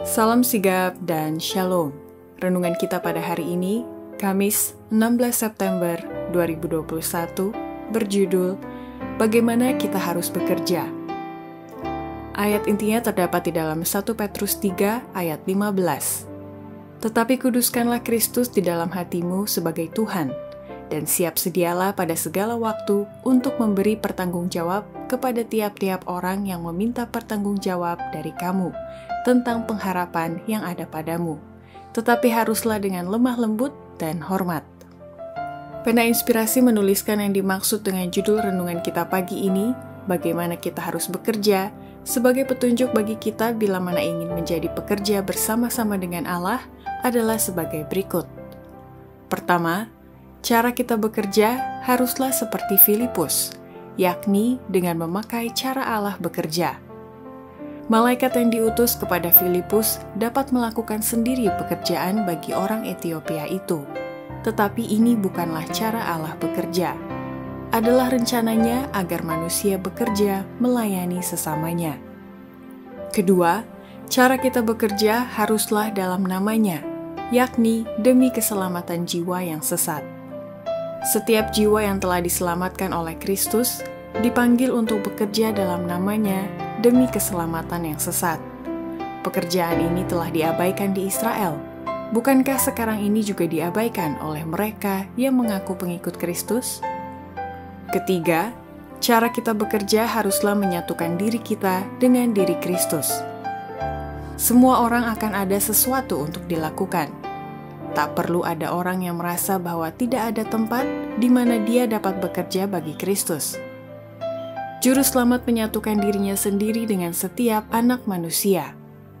Salam sigap dan shalom. Renungan kita pada hari ini, Kamis 16 September 2021, berjudul Bagaimana Kita Harus Bekerja. Ayat intinya terdapat di dalam 1 Petrus 3 ayat 15. Tetapi kuduskanlah Kristus di dalam hatimu sebagai Tuhan, dan siap sedialah pada segala waktu untuk memberi pertanggungjawab kepada tiap-tiap orang yang meminta pertanggungjawab dari kamu tentang pengharapan yang ada padamu, tetapi haruslah dengan lemah lembut dan hormat. Pena Inspirasi menuliskan yang dimaksud dengan judul renungan kita pagi ini, bagaimana kita harus bekerja, sebagai petunjuk bagi kita bila mana ingin menjadi pekerja bersama-sama dengan Allah adalah sebagai berikut. Pertama, cara kita bekerja haruslah seperti Filipus, yakni dengan memakai cara Allah bekerja. Malaikat yang diutus kepada Filipus dapat melakukan sendiri pekerjaan bagi orang Ethiopia itu. Tetapi ini bukanlah cara Allah bekerja. Adalah rencananya agar manusia bekerja melayani sesamanya. Kedua, cara kita bekerja haruslah dalam namanya, yakni demi keselamatan jiwa yang sesat. Setiap jiwa yang telah diselamatkan oleh Kristus dipanggil untuk bekerja dalam namanya demi keselamatan yang sesat. Pekerjaan ini telah diabaikan di Israel. Bukankah sekarang ini juga diabaikan oleh mereka yang mengaku pengikut Kristus? Ketiga, cara kita bekerja haruslah menyatukan diri kita dengan diri Kristus. Semua orang akan ada sesuatu untuk dilakukan. Tak perlu ada orang yang merasa bahwa tidak ada tempat di mana dia dapat bekerja bagi Kristus. Juru Selamat menyatukan dirinya sendiri dengan setiap anak manusia.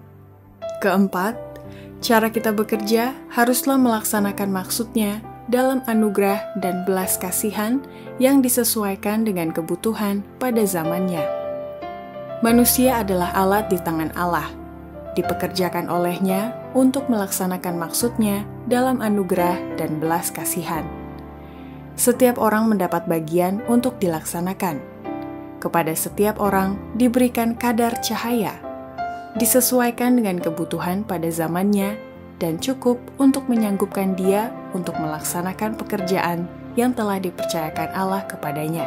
Keempat, cara kita bekerja haruslah melaksanakan maksudnya dalam anugerah dan belas kasihan yang disesuaikan dengan kebutuhan pada zamannya. Manusia adalah alat di tangan Allah, dipekerjakan olehnya untuk melaksanakan maksudnya dalam anugerah dan belas kasihan. Setiap orang mendapat bagian untuk dilaksanakan. Kepada setiap orang diberikan kadar cahaya, disesuaikan dengan kebutuhan pada zamannya, dan cukup untuk menyanggupkan dia untuk melaksanakan pekerjaan yang telah dipercayakan Allah kepadanya.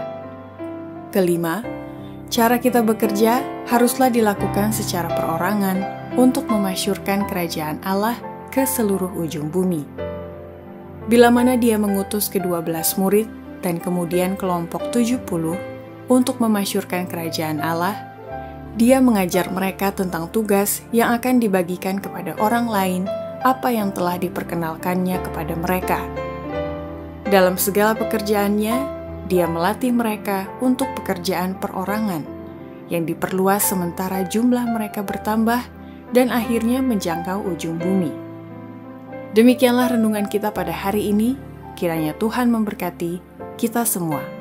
Kelima, cara kita bekerja haruslah dilakukan secara perorangan untuk memasyurkan kerajaan Allah ke seluruh ujung bumi. Bila mana dia mengutus ke-12 murid dan kemudian kelompok 70 untuk memasyurkan kerajaan Allah, dia mengajar mereka tentang tugas yang akan dibagikan kepada orang lain apa yang telah diperkenalkannya kepada mereka. Dalam segala pekerjaannya, dia melatih mereka untuk pekerjaan perorangan yang diperluas sementara jumlah mereka bertambah dan akhirnya menjangkau ujung bumi. Demikianlah renungan kita pada hari ini. Kiranya Tuhan memberkati kita semua.